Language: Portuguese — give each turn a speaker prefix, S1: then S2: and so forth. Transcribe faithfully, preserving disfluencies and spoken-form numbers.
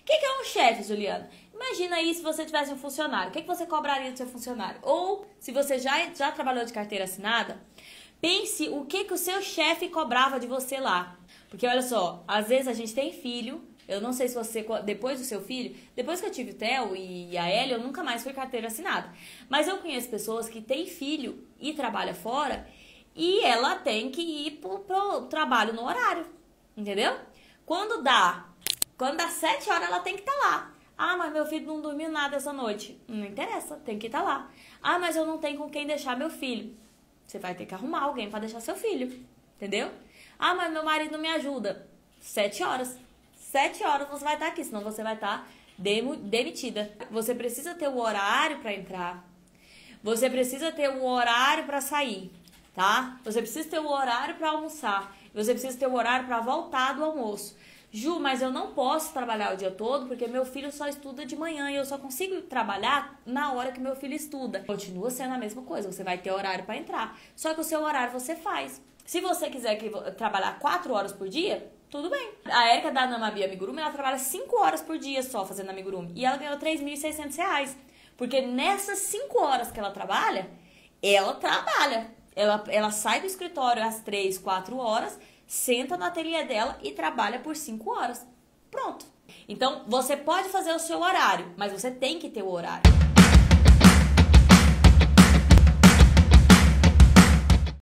S1: O que, que é um chefe, Juliana? Imagina aí se você tivesse um funcionário. O que, que você cobraria do seu funcionário? Ou, se você já, já trabalhou de carteira assinada, pense o que, que o seu chefe cobrava de você lá. Porque olha só, às vezes a gente tem filho. Eu não sei se você, depois do seu filho, depois que eu tive o Theo e a Ellie, eu nunca mais fui carteira assinada. Mas eu conheço pessoas que têm filho e trabalham fora e ela tem que ir pro, pro trabalho no horário, entendeu? Quando dá, quando dá sete horas ela tem que estar lá. Ah, mas meu filho não dormiu nada essa noite. Não interessa, tem que estar lá. Ah, mas eu não tenho com quem deixar meu filho. Você vai ter que arrumar alguém para deixar seu filho, entendeu? Ah, mas meu marido não me ajuda. Sete horas. Sete horas você vai estar aqui, senão você vai estar demitida. Você precisa ter o horário para entrar. Você precisa ter o horário para sair, tá? Você precisa ter o horário para almoçar. Você precisa ter o horário para voltar do almoço. Ju, mas eu não posso trabalhar o dia todo porque meu filho só estuda de manhã e eu só consigo trabalhar na hora que meu filho estuda. Continua sendo a mesma coisa, você vai ter horário para entrar. Só que o seu horário você faz. Se você quiser que, trabalhar quatro horas por dia, tudo bem. A Érica da Namabia Amigurumi, ela trabalha cinco horas por dia só fazendo amigurumi. E ela ganhou três mil e seiscentos reais. Porque nessas cinco horas que ela trabalha, ela trabalha. Ela, ela sai do escritório às três, quatro horas, senta no ateliê dela e trabalha por cinco horas. Pronto. Então, você pode fazer o seu horário, mas você tem que ter o horário.